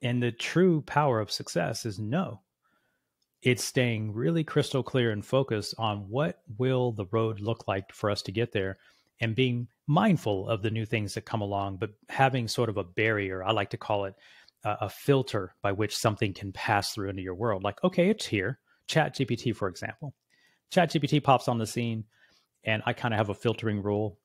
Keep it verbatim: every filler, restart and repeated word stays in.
And the true power of success is no. It's staying really crystal clear and focused on what will the road look like for us to get there, and being mindful of the new things that come along, but having sort of a barrier. I like to call it a, a filter by which something can pass through into your world. Like, okay, it's here. Chat G P T, for example. Chat G P T pops on the scene, and I kind of have a filtering rule.